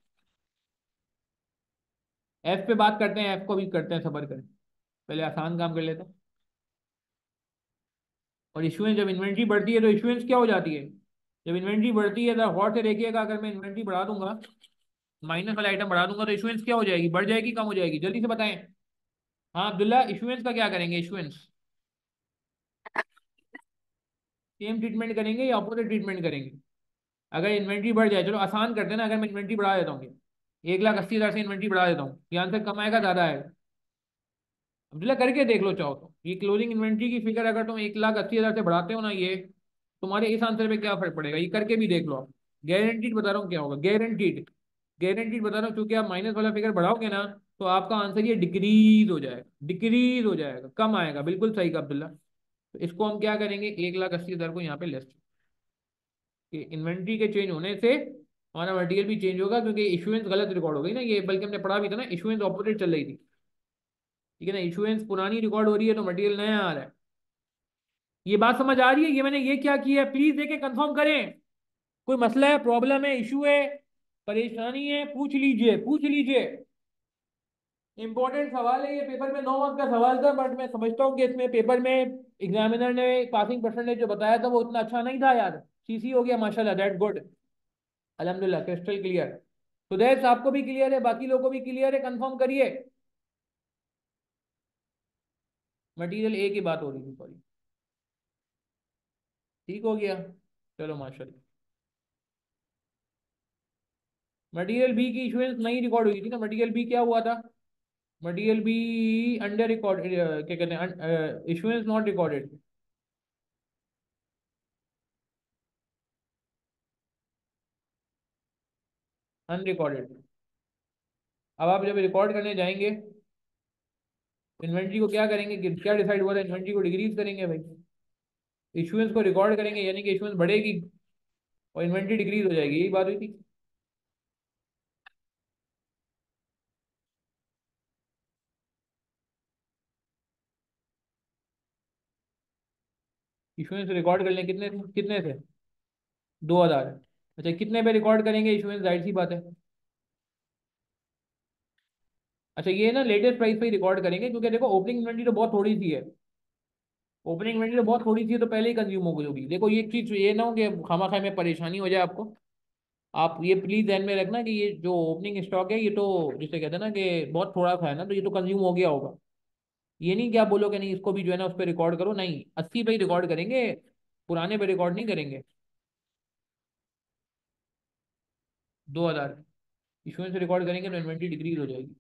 एफ पे बात करते हैं, एफ को भी करते हैं, सबर करें, पहले आसान काम कर लेते हैं। और इशुएंस, जब इन्वेंट्री बढ़ती है तो इशुएंस क्या हो जाती है? जब इन्वेंट्री बढ़ती है तो गौर से देखिएगा, अगर मैं इन्वेंट्री बढ़ा दूंगा, माइनस वाला आइटम बढ़ा दूंगा, तो इशुएंस क्या हो जाएगी, बढ़ जाएगी कम हो जाएगी, जल्दी से बताएं। हाँ अब्दुल्ला, इशुएंस का क्या करेंगे, इशुएंस सेम ट्रीटमेंट करेंगे या अपोजिट ट्रीटमेंट करेंगे? अगर इन्वेंट्री बढ़ जाए, चलो आसान करते हैं ना, अगर मैं इन्वेंट्री बढ़ा देता हूँ, 1,80,000 से इन्वेंट्री बढ़ा देता हूँ, ये आंसर कम आएगा ज्यादा है? अब्दुल्ला करके देख लो चाहो तो, ये क्लोजिंग इन्वेंट्री की फिगर अगर तुम 1,80,000 से बढ़ाते हो ना, ये तुम्हारे इस आंसर पे क्या फर्क पड़ेगा, ये करके भी देख लो आप। गारंटीड बता रहा हूँ क्या होगा, गारंटीड, गारंटीड बता रहा हूँ, क्योंकि आप माइनस वाला फिगर बढ़ाओगे ना, तो आपका आंसर ये डिक्रीज हो जाएगा, डिक्रीज हो जाएगा, कम आएगा, बिल्कुल सही कहा अब्दुल्ला। तो इसको हम क्या करेंगे, 1,80,000 को यहाँ पे लेस, कि इन्वेंट्री के चेंज होने से हमारा मटेरियल भी चेंज होगा, क्योंकि इशुएंस गलत रिकॉर्ड हो गई ना ये, बल्कि हमने पढ़ा भी था ना, इशुएंस ऑपोजिट चल रही थी, ठीक है ना, इशुएंस पुरानी रिकॉर्ड हो रही है तो मटेरियल नया आ रहा है। ये बात समझ आ रही है, ये मैंने ये क्या किया है, प्लीज देके कंफर्म करें। कोई मसला है, प्रॉब्लम है, इशू है, परेशानी है, पूछ लीजिए, पूछ लीजिए। इंपॉर्टेंट सवाल है ये, पेपर में 9 मार्क्स का सवाल था, बट मैं समझता हूँ कि इसमें पेपर में एग्जामिनर ने पासिंग परसेंटेज जो बताया था वो इतना अच्छा नहीं था यार। सीसी हो गया माशाल्लाह, दैट गुड, अल्हम्दुलिल्लाह, क्रिस्टल क्लियर। तो दैट्स आपको भी क्लियर है, बाकी लोगों को भी क्लियर है, कंफर्म करिए। मटेरियल ए की बात हो रही थी, सॉरी, ठीक हो गया, चलो माशाल्लाह। मटेरियल बी की इशुएंस नहीं रिकॉर्ड हुई थी ना, मटेरियल बी क्या हुआ था, मटेरियल बी अंडर रिकॉर्ड, क्या कहते हैं, इशुएंस नॉट रिकॉर्डेड, अनरिकॉर्डेड। अब आप जब रिकॉर्ड करने जाएंगे, इन्वेंट्री को क्या करेंगे, क्या डिसाइड हुआ था, इन्वेंट्री को डिक्रीज करेंगे भाई, इशुएंस को रिकॉर्ड करेंगे, यानी कि इशुएंस बढ़ेगी और इन्वेंट्री डिक्रीज हो जाएगी, यही बात हुई थी। इशुएंस रिकॉर्ड कर लें, कितने कितने थे, 2,000। अच्छा कितने पे रिकॉर्ड करेंगे इशुएंस, जाहिर सी बात है। अच्छा ये ना लेटेस्ट प्राइस पे ही रिकॉर्ड करेंगे, क्योंकि देखो ओपनिंग इन्वेंट्री तो बहुत थोड़ी सी है, ओपनिंग इन्वेंट्री तो बहुत थोड़ी सी है, तो पहले ही कंज्यूम हो गई होगी। देखो ये चीज ये ना हो कि खामा खाई में परेशानी हो जाए आपको, आप ये प्लीज ध्यान में रखना कि ये जो ओपनिंग स्टॉक है ये तो, जिसे कहते हैं ना कि बहुत थोड़ा सा है ना, तो ये तो कंज्यूम हो गया होगा। ये नहीं कि आप बोलो कि नहीं इसको भी जो है ना उस पर रिकॉर्ड करो, नहीं, 80 पे ही रिकॉर्ड करेंगे, पुराने पे रिकॉर्ड नहीं करेंगे। 2,000 इशुएंस रिकॉर्ड करेंगे तो इन्वेंट्री डिक्रीज हो जाएगी,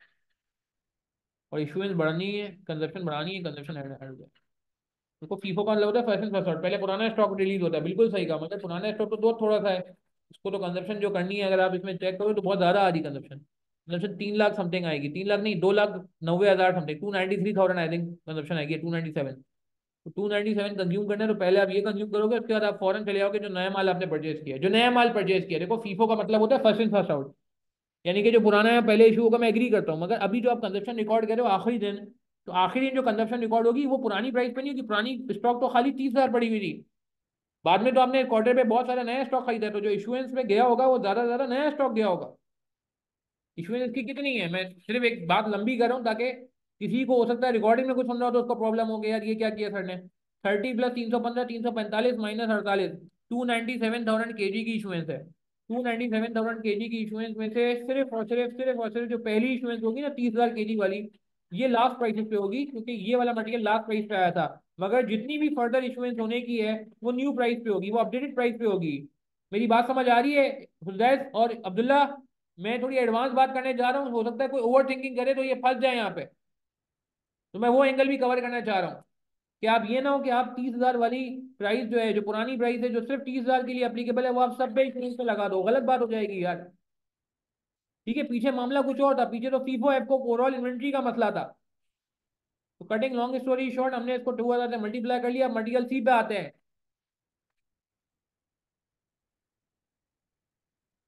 और इशुएंस बढ़नी है, कंजप्शन बढ़ानी है, कंजप्शन ऐड हो जाए। उसको फीफो का मतलब होता है फैशन फर्स्ट, पहले पुराना स्टॉक रिलीज होता है, बिल्कुल सही कहा, मतलब पुराना स्टॉक तो बहुत थोड़ा सा है, इसको तो कंजप्शन जो करनी है, अगर आप इसमें चेक करो तो बहुत ज्यादा आ रही कंजप्शन, कंजप्शन 3 लाख समथिंग आएगी, 3 लाख नहीं, 2,90,000 समथिंग, 293,000 आई थिंक कंजप्शन आएगी, 297। तो 297 कंज्यूम करना है, तो पहले आप ये कंज्यूम करोगे, उसके बाद आप फॉरन चले जाओगे जो नया माल आपने परचेज किया, जो नया माल परचेज किया। देखो फीफो का मतलब होता है फर्स्ट इन फर्स्ट आउट, यानी कि जो पुराना है पहले इशू होगा, मैं एग्री करता हूँ, मगर अभी जो आप कंजप्शन रिकॉर्ड कर रहे हो आखिरी दिन, तो आखिरी दिन जो कंजप्शन रिकॉर्ड होगी वो पुरानी प्राइस पे नहीं होगी, पुरानी स्टॉक तो खाली 30,000 पड़ी हुई थी, बाद में तो आपने क्वार्टर पे बहुत सारा नया स्टॉक खरीदा है, तो जो इशुएंस में गया होगा वो ज्यादा से ज्यादा नया स्टॉक गया होगा। इशुएंस की कितनी है, मैं सिर्फ एक बात लंबी कर रहा हूँ, ताकि किसी को हो सकता है रिकॉर्डिंग में कुछ समझा हो तो उसको प्रॉब्लम हो गया, यार ये क्या किया सर ने। 30 प्लस 315, 345 माइनस 48, 297,000 केजी की इशुएंस है। 297,000 केजी की इशुएंस में से सिर्फ और सिर्फ जो पहली इशुएंस होगी ना 30,000 केजी वाली, ये लास्ट प्राइस पे होगी, क्योंकि ये वाला मटेरियल लास्ट प्राइस पे आया था। मगर जितनी भी फर्दर इशुएंस होने की है वो न्यू प्राइस पे होगी, वो अपडेटेड प्राइस पे होगी। मेरी बात समझ आ रही है हुजैफ और अब्दुल्ला? मैं थोड़ी एडवांस बात करने जा रहा हूँ, हो सकता है कोई ओवर थिंकिंग करे तो ये फंस जाए यहाँ पे, तो मैं वो एंगल भी कवर करना चाह रहा हूँ, कि आप ये ना हो कि आप 30,000 वाली प्राइस जो है, जो पुरानी प्राइस है, जो सिर्फ 30,000 के लिए अप्लीकेबल है, वो आप सब पे इंश्योरेंस पे लगा दो, गलत बात हो जाएगी यार। ठीक है, पीछे मामला कुछ और था, पीछे तो फीफो एफको ओवरऑल इन्वेंट्री का मसला था। तो कटिंग लॉन्ग स्टोरी शॉर्ट, हमने इसको 2,000 से मल्टीप्लाई कर लिया, मटेरियल सी पे आते हैं।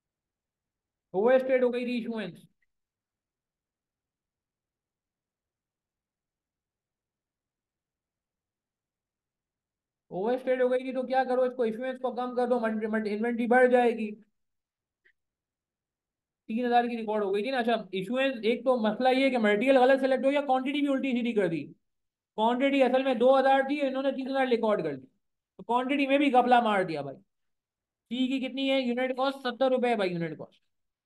ओवर स्टेट हो गई थी इशुएंस, ओवर स्टेट हो गई थी तो क्या करो, इसको इश्यूएंस को कम कर दो, इन्वेंट्री बढ़ जाएगी। 3,000 की रिकॉर्ड हो गई थी ना। अच्छा इशुएंस, एक तो मसला ये है कि मटेरियल गलत सेलेक्ट हो या क्वांटिटी भी उल्टी सीधी कर दी। क्वांटिटी असल में 2,000 थी, इन्होंने 3,000 रिकॉर्ड कर दी, तो क्वांटिटी में भी घपला मार दिया भाई। सी की कितनी है यूनिट कॉस्ट? 70 रुपए है भाई यूनिट कॉस्ट।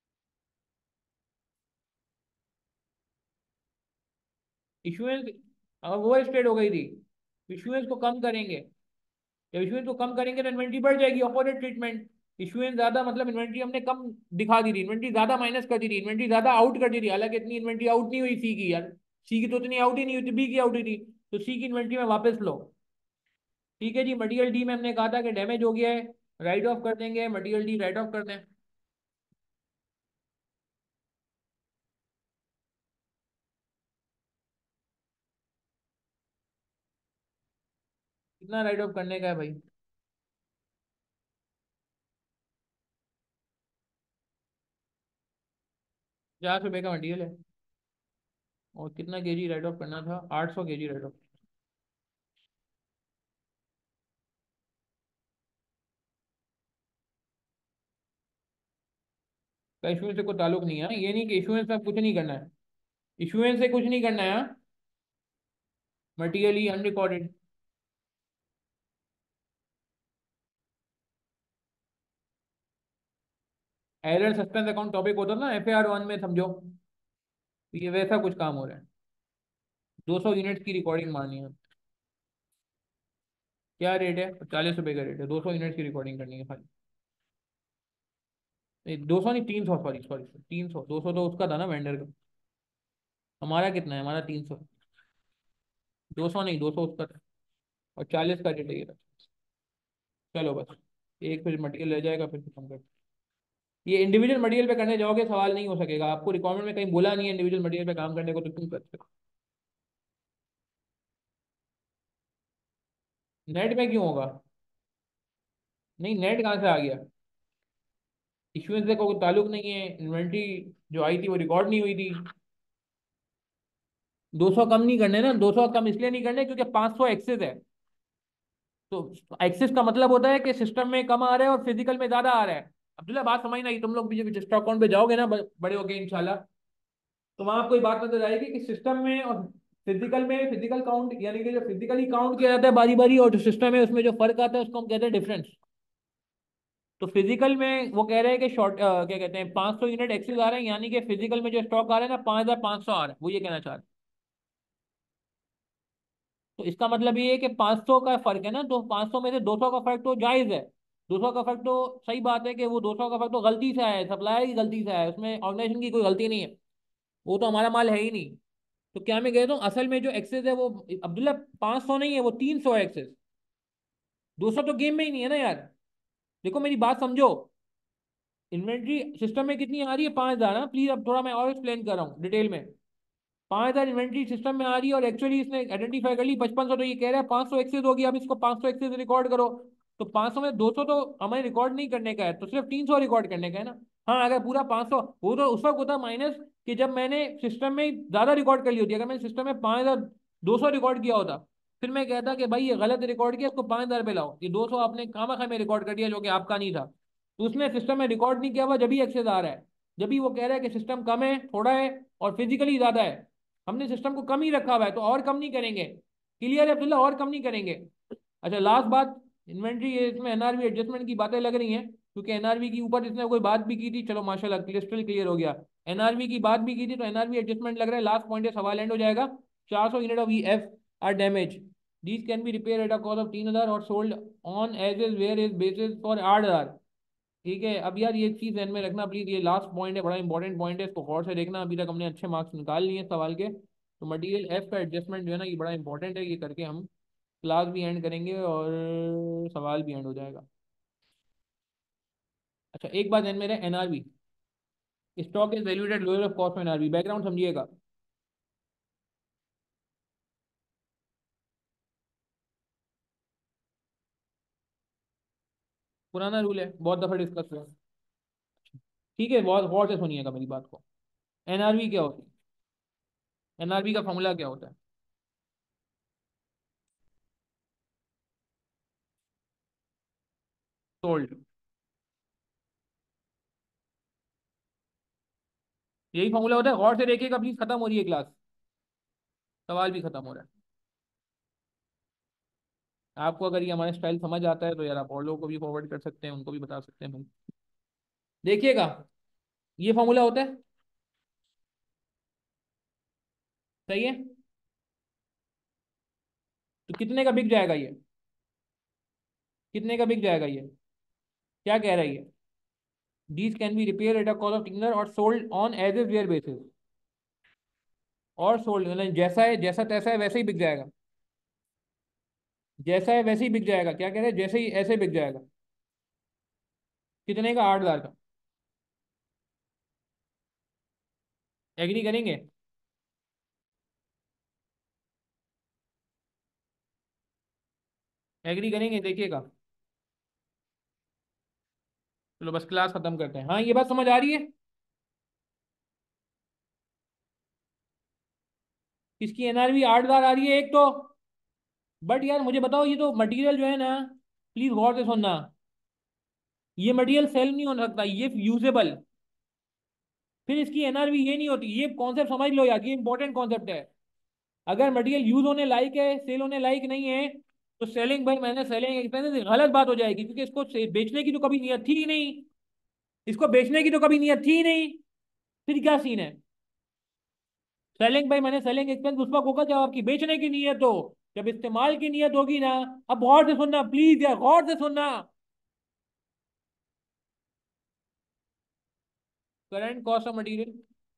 इशुएंस वो स्ट्रेट हो गई थी। इशुएंस को कम करेंगे, जब इशुएंस को कम करेंगे तो इन्वेंट्री बढ़ जाएगी, अपोजिट ट्रीटमेंट। इशुएंस ज्यादा मतलब इन्वेंट्री हमने कम दिखा दी थी, इन्वेंट्री ज्यादा माइनस कर दी थी, इन्वेंट्री ज्यादा आउट कर दी थी, हालांकि इतनी इन्वेंट्री आउट नहीं हुई सी की यार। सी की तो इतनी आउट ही नहीं हुई थी, बी की आउट हुई थी। तो सी की इन्वेंट्री में वापस लो। ठीक है जी, मटेरियल डी में हमने कहा था कि डैमेज हो गया है, राइट ऑफ कर देंगे, मटेरियल डी राइट ऑफ कर दें। कितना राइट ऑफ करने का है भाई? 50 रुपए का मटेरियल है। और कितना केजी राइट ऑफ करना था? 800 केजी राइट ऑफ। का इशुएंस से कोई ताल्लुक नहीं है, ये नहीं कि इशुएंस में कुछ नहीं करना है। इशुएंस से कुछ नहीं करना है। मटेरियल ही unrecorded. Error suspense account topic होता था ना FAR 1 में, समझो। तो ये वैसा कुछ काम हो रहा है। 200 यूनिट्स की रिकॉर्डिंग मारनी है। क्या रेट है? 40 रुपए का रेट है, 200 यूनिट्स की रिकॉर्डिंग करनी है खाली। 200 नहीं, 300, सॉरी सॉरी, 300। 200 तो उसका था ना वेंडर का। हमारा कितना है? हमारा 300। 200 नहीं, 200 उसका था। और 40 का रेट है ये रहा। चलो बस, एक फिर मटेरियल रह जाएगा, फिर खत्म कर। ये इंडिविजुअल मटेरियल पे करने जाओगे सवाल नहीं हो सकेगा, आपको रिक्वायरमेंट में कहीं बोला नहीं है इंडिविजुअल मटेरियल पे काम करने को, तो क्यों करते हो? नेट में क्यों होगा? नहीं, नेट कहाँ से आ गया? इश्यूएंस से कोई ताल्लुक नहीं है, इन्वेंट्री जो आई थी वो रिकॉर्ड नहीं हुई थी। 200 कम नहीं करने ना, 200 कम इसलिए नहीं करने क्योंकि 500 एक्सेस है। तो एक्सेस का मतलब होता है कि सिस्टम में कम आ रहा है और फिजिकल में ज्यादा आ रहा है। अब्दुल्ला बात समझना, ये तुम लोग भी जब स्टॉक अकाउंट पे जाओगे ना बड़े होगे इंशाल्लाह, तो वहां आपको एक बात नजर आएगी कि सिस्टम में और फिजिकल में, फिजिकल काउंट यानी कि जो फिजिकली काउंट किया जाता है बारी बारी, और जो सिस्टम है उसमें जो फर्क आता है उसको हम कहते हैं डिफरेंस। तो फिजिकल में वो कह रहे हैं कि शॉर्ट क्या कहते हैं, 500 यूनिट एक्सेस आ रहे हैं, यानी कि फिजिकल में जो स्टॉक आ रहा है ना 5,500 आ रहा है, वो ये कहना चाह रहे हैं। तो इसका मतलब ये है कि 500 का फर्क है ना, तो 500 में से 200 का फर्क तो जायज है। 200 का फर्क तो सही बात है कि वो 200 का फर्क तो गलती से आया है, सप्लायर की गलती से आया है, उसमें ऑर्गेनाइजेशन की कोई गलती नहीं है। वो तो हमारा माल है ही नहीं। तो क्या मैं कहता हूँ, असल में जो एक्सेस है वो अब्दुल्ला 500 नहीं है, वो 300 है एक्सेस। 200 तो गेम में ही नहीं है ना यार। देखो मेरी बात समझो। इन्वेंट्री सिस्टम में कितनी आ रही है? 5,000 ना, प्लीज अब थोड़ा मैं और एक्सप्लेन कर रहा हूँ डिटेल में। 5,000 इन्वेंट्री सिस्टम में आ रही है, और एक्चुअली इसने आइडेंटिफाई कर ली 5500, तो ये कह रहा है 500 एक्सेस होगी, अब इसको 500 एक्सेस रिकॉर्ड करो। तो 500 में 200 तो हमें रिकॉर्ड नहीं करने का है, तो सिर्फ 300 रिकॉर्ड करने का है ना। हाँ, अगर पूरा 500, वो तो उस वक्त होता माइनस कि जब मैंने सिस्टम में ज्यादा रिकॉर्ड कर ली होती। अगर मैंने सिस्टम में 5,200 रिकॉर्ड किया होता, फिर मैं कहता कि भाई ये गलत रिकॉर्ड किया, इसको 5,000 पे लाओ, ये 200 आपने खामा खा में रिकॉर्ड कर दिया जो कि आपका नहीं था। तो उसने सिस्टम में रिकॉर्ड नहीं किया हुआ, जब भी एक्सेस आ रहा है, जब भी वो कह रहा है कि सिस्टम कम है, थोड़ा है, और फिजिकली ज्यादा है। हमने सिस्टम को कम ही रखा हुआ है, तो और कम नहीं करेंगे। क्लियर है अब्दुल्ला? और कम नहीं करेंगे। अच्छा लास्ट बात, इन्वेंट्री, ये इसमें एनआरवी एडजस्टमेंट की बातें लग रही हैं, क्योंकि एनआरवी के ऊपर इसने कोई बात भी की थी, चलो माशाल्लाह क्रिस्टल क्लियर हो गया। एनआरवी की बात भी की थी, तो एनआरवी एडजस्टमेंट लग रहा है लास्ट पॉइंट है, सवाल एंड हो जाएगा। 400 unit of EF are damage, these can be repair at a cost of 3,000 और sold on as is where is basis for 8,000। ठीक है, अब यार ये चीज ध्यान में रखना प्लीज, ये लास्ट पॉइंट है, बड़ा इंपॉर्टेंट पॉइंट है, इसको गौर से देखना। अभी तक हमने अच्छे मार्क्स निकाल लिए सवाल के, तो मटेरियल एफ का एडजस्टमेंट जो है ना, ये बड़ा इंपॉर्टेंट है, ये करके हम क्लास भी एंड करेंगे और सवाल भी एंड हो जाएगा। अच्छा एक बात ध्यान में रहे, NRV, stock is valued at lower of cost में एनआरबी, बैकग्राउंड समझिएगा। पुराना रूल है, बहुत दफा डिस्कस हुआ है। ठीक है, बहुत गौर से सुनिएगा मेरी बात को। एनआरबी क्या होती है? एनआरबी का फॉर्मूला क्या होता है? सोल्ड। यही फॉर्मूला होता है, गौर से देखिएगा प्लीज, खत्म हो रही है क्लास, सवाल भी खत्म हो रहा है। आपको अगर ये हमारा स्टाइल समझ आता है तो यार आप और लोगों को भी फॉरवर्ड कर सकते हैं, उनको भी बता सकते हैं भाई। देखिएगा, ये फॉर्मूला होता है, सही है। तो कितने का बिक जाएगा ये, कितने का बिक जाएगा ये, क्या कह रही है? These can be repaired at a cost of tinner or sold on as is where basis। और सोल्ड मतलब जैसा है, जैसा तैसा है वैसे ही बिक जाएगा, जैसा है वैसे ही बिक जाएगा। क्या कह रहे हैं, जैसे ही ऐसे बिक जाएगा। कितने का? 8,000 का। एग्री करेंगे? एग्री करेंगे, देखिएगा। चलो बस क्लास खत्म करते हैं। हाँ, ये बात समझ आ रही है? इसकी एनआरवी 8,000 आ रही है एक तो। बट यार मुझे बताओ, ये तो मटेरियल जो है ना, प्लीज गौर से सुनना, ये मटेरियल सेल नहीं हो सकता, ये यूजेबल। फिर इसकी एनआरवी ये नहीं होती, ये कॉन्सेप्ट समझ लो यार, ये इंपॉर्टेंट कॉन्सेप्ट है। अगर मटेरियल यूज होने लायक है, सेल होने लायक नहीं है, तो सेलिंग भाई मैंने सेलिंग एक्सपेंसेस गलत बात हो जाएगी, क्योंकि इसको बेचने की तो कभी नियत थी ही नहीं, इसको बेचने की तो कभी नियत थी ही नहीं। फिर क्या सीन है? सेलिंग भाई मैंने सेलिंग एक्सपेंस उस वक्त होगा जब आपकी बेचने की नियत हो, जब इस्तेमाल की नियत होगी ना। अब गौर से सुनना प्लीज यार, गौर से सुनना। Current cost of material,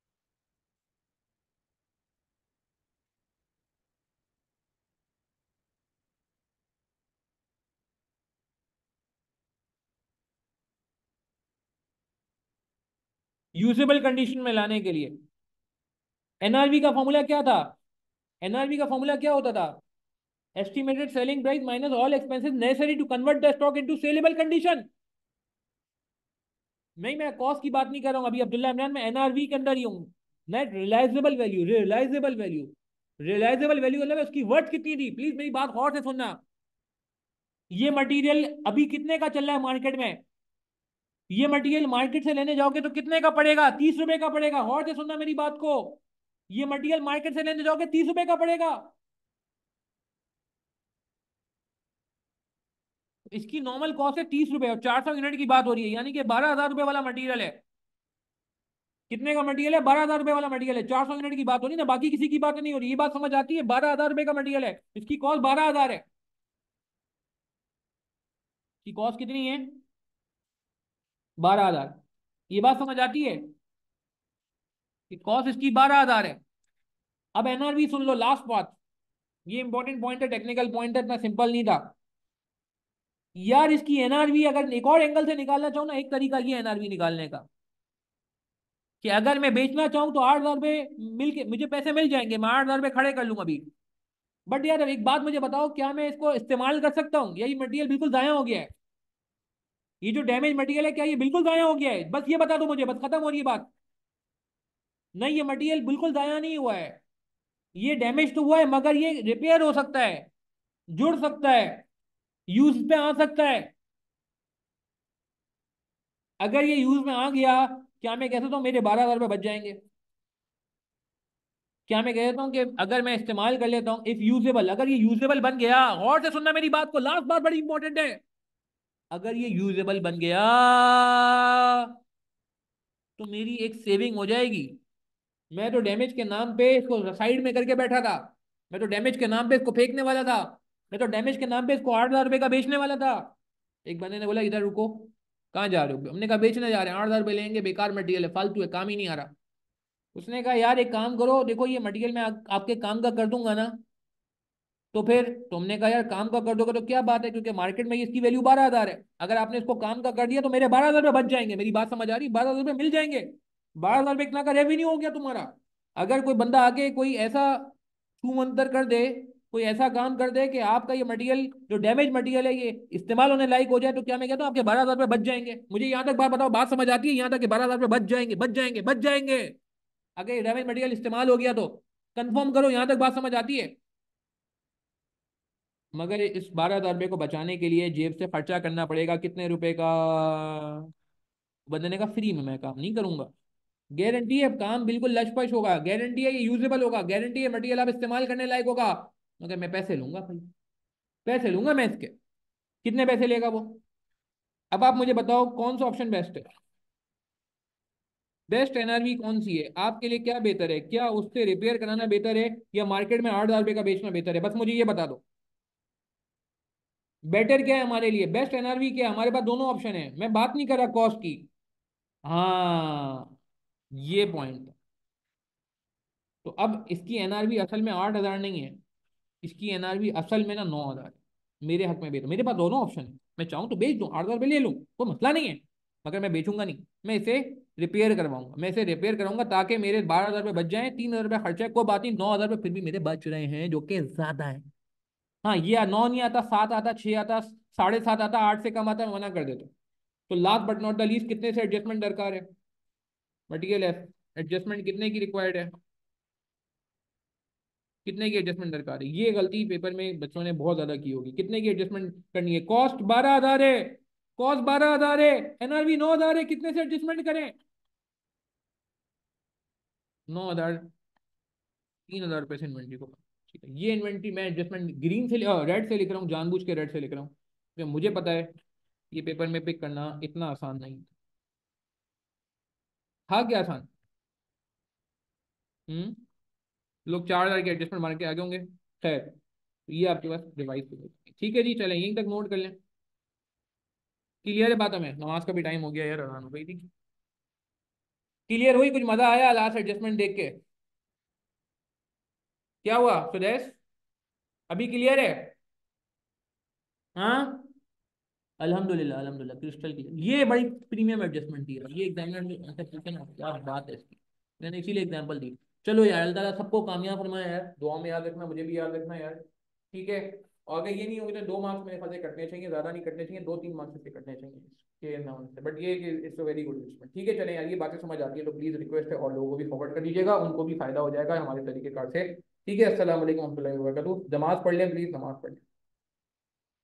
usable condition में लाने के लिए एनआरवी का फॉर्मूला क्या था? एनआरवी का फॉर्मूला क्या होता था? Estimated selling price minus all expenses necessary to convert the stock into saleable condition. नहीं, मैं कॉस्ट की बात नहीं कर रहा हूं अभी अब्दुल्ला इमरान, मैं एनआरवी के अंदर ही हूं। Net realisable value, realisable value. Realisable value मतलब उसकी वर्थ कितनी थी, प्लीज मेरी बात गौर से सुनना। ये मटेरियल अभी कितने का चल रहा है मार्केट में? ये मटेरियल मार्केट से लेने जाओगे तो कितने का पड़ेगा? 30 रुपए का पड़ेगा। गौर से सुनना मेरी बात को, ये मटेरियल मार्केट से लेने जाओगे 30 रुपए का पड़ेगा। इसकी नॉर्मल कॉस्ट है 30 रुपए और 400 यूनिट की बात हो रही है, यानी कि 12,000 रुपए वाला मटेरियल है। कितने का मटेरियल है? 12,000 रुपए वाला मटेरियल है, 400 यूनिट की बात हो रही है ना, बाकी किसी की बात नहीं हो रही। ये बात समझ आती है? 12,000 रुपए का मटेरियल है, इसकी कॉस्ट 12,000 है। की कॉस्ट कितनी है? 12,000। ये बात समझ आती है कि कॉस्ट इसकी 12,000 है। अब एनआरवी सुन लो, लास्ट बात, ये इंपॉर्टेंट पॉइंट है, टेक्निकल पॉइंट है, इतना सिंपल नहीं था यार। इसकी एनआरवी अगर एक और एंगल से निकालना चाहूँ ना, एक तरीका ये एनआरवी निकालने का, कि अगर मैं बेचना चाहूँ तो 8,000 रुपये मिल के मुझे पैसे मिल जाएंगे, मैं 8,000 रुपये खड़े कर लूँ अभी। बट यार एक बात मुझे बताओ, क्या मैं इसको इस्तेमाल कर सकता हूँ? यही मटेरियल बिल्कुल जाया हो गया है, ये जो डैमेज मटेरियल है क्या ये बिल्कुल जाया हो गया है? बस ये बता दो मुझे, बस खत्म हो रही है बात। नहीं, ये मटेरियल बिल्कुल जाया नहीं हुआ है, ये डैमेज तो हुआ है, मगर ये रिपेयर हो सकता है, जुड़ सकता है, यूज पे आ सकता है। अगर ये यूज में आ गया, क्या मैं कह सकता हूँ मेरे 12,000 रुपये बच जाएंगे? क्या मैं कहता हूँ कि अगर मैं इस्तेमाल कर लेता हूँ, इफ यूजेबल, अगर ये यूजेबल बन गया, गौर से सुनना मेरी बात को, लास्ट बात बड़ी इंपॉर्टेंट है। अगर ये यूजेबल बन गया तो मेरी एक सेविंग हो जाएगी। मैं तो डैमेज के नाम पे इसको साइड में करके बैठा था, मैं तो डैमेज के नाम पे इसको फेंकने वाला था, मैं तो डैमेज के नाम पे इसको 8,000 रुपये का बेचने वाला था। एक बंदे ने बोला इधर रुको, कहाँ जा रहे हो? हमने कहा बेचने जा रहे हैं, 8,000 रुपये लेंगे, बेकार मटेरियल है, फालतू है, काम ही नहीं आ रहा। उसने कहा यार एक काम करो, देखो ये मटेरियल मैं आपके काम का कर दूंगा ना, तो फिर तुमने कहा यार काम का कर दोगे तो क्या बात है, क्योंकि मार्केट में इसकी वैल्यू 12,000 है, अगर आपने इसको काम का कर दिया तो मेरे 12,000 रुपये बच जाएंगे। मेरी बात समझ आ रही? 12,000 रुपये मिल जाएंगे, 12,000 रुपये इतना का रेवेन्यू हो गया तुम्हारा। अगर कोई बंदा आके कोई ऐसा छू मंतर कर दे, कोई ऐसा काम कर दे कि आपका ये मटेरियल जो डैमेज मटेरियल है ये इस्तेमाल होने लायक हो जाए, तो क्या मैं कहता हूँ आपके 12,000 रुपये बच जाएंगे। मुझे यहाँ तक बात बताओ, बात समझ आती है यहाँ तक कि 12,000 रुपये बच जाएंगे, बच जाएंगे, बच जाएंगे, अगर ये डैमेज मटेरियल इस्तेमाल हो गया तो? कंफर्म करो, यहाँ तक बात समझ आती है? मगर इस 12,000 रुपये को बचाने के लिए जेब से खर्चा करना पड़ेगा कितने रुपए का? बंदने का फ्री में मैं काम नहीं करूंगा। गारंटी है काम बिल्कुल लशपश होगा, गारंटी है ये यूजेबल होगा, गारंटी है मटेरियल आप इस्तेमाल करने लायक होगा। मगर मैं पैसे लूंगा भाई, पैसे लूंगा मैं इसके। कितने पैसे लेगा वो? अब आप मुझे बताओ कौन सा ऑप्शन बेस्ट है? बेस्ट एनआरवी कौन सी है आपके लिए? क्या बेहतर है? क्या उससे रिपेयर कराना बेहतर है या मार्केट में 8,000 रुपये का बेचना बेहतर है? बस मुझे ये बता दो। बेटर क्या है हमारे लिए, बेस्ट एनआरवी क्या है? हमारे पास दोनों ऑप्शन है, मैं बात नहीं कर रहा कॉस्ट की। हाँ, ये पॉइंट। तो अब इसकी एनआरवी असल में 8,000 नहीं है, इसकी एनआरवी असल में ना 9,000 है। मेरे हक में बेचो, मेरे पास दोनों ऑप्शन है, मैं चाहूँ तो बेच दूँ, 8,000 रुपये ले लूँ, कोई मसला नहीं है। मगर मैं बेचूंगा नहीं, मैं इसे रिपेयर करवाऊंगा, मैं इसे रिपेयर कराऊंगा ताकि मेरे 12,000 रुपये बच जाए, 3,000 रुपये खर्चा है कोई बात नहीं, 9,000 रुपये फिर भी मेरे बच रहे हैं जो कि ज्यादा है। हाँ, ये 9 नहीं आता, 7 आता, 6 आता, 7.5 आता, 8 से कम आता, मैं मना कर देता हूँ। तो last but not the least, कितने से एडजस्टमेंट दरकार है? मटीरियल एडजस्टमेंट कितने की रिक्वायर्ड है? कितने की एडजस्टमेंट दरकार है? ये गलती पेपर में बच्चों ने बहुत ज्यादा की होगी। कितने की एडजस्टमेंट करनी है? कॉस्ट 12,000 है, कॉस्ट 12,000 है, एनआरवी 9,000 है, कितने से एडजस्टमेंट करें? 9,000, 3,000 रुपये से इन्वेंट्री को। ठीक है, ये इन्वेंट्री मैं एडजस्टमेंट ग्रीन से रेड से लिख रहा हूँ, जानबूझ के रेड से लिख रहा हूँ क्योंकि मुझे पता है ये पेपर में पिक करना इतना आसान नहीं था। क्या आसान? लोग 4,000 के एडजस्टमेंट मार के आगे होंगे। खैर, तो ये आपके पास डिवाइस। ठीक है जी, चलें यहीं तक नोट कर लें। क्लियर है बात? हमें नमाज का भी टाइम हो गया यार, अजान हो गई थी। क्लियर हुई? कुछ मजा आया लास्ट एडजस्टमेंट देख के? क्या हुआ सुदेश? अभी क्लियर है? हाँ, अल्हम्दुलिल्लाह अल्हम्दुलिल्लाह क्रिस्टल क्लियर। ये बड़ी प्रीमियम एडजस्टमेंट थी यार, ये एग्जामिनर ने ऐसे पूछे ना, क्या बात है इसकी, मैंने इसीलिए एग्जांपल दी। चलो यार, अल्लाह ताला सबको कामयाब फरमाए यार, दुआ में याद रखना, मुझे भी याद रखना यार। ठीक है, और अगर ये नहीं होगी तो 2 मार्क्स मेरे ख्याल से कटने चाहिए, ज्यादा नहीं कटने चाहिए, 2-3 मार्क्स इसके कटने चाहिए इसके नाम से। बट ये it's a very good adjustment. ठीक है, चलें यार, ये बातें समझ आती है तो प्लीज रिक्वेस्ट है और लोगों को भी फॉरवर्ड कर दीजिएगा, उनको भी फायदा हो जाएगा हमारे तरीके कार से। ठीक है, अस्सलाम वालेकुम रहमतुल्लाहि व बरकातहू। नमाज पढ़ लें प्लीज, नमाज पढ़ लें।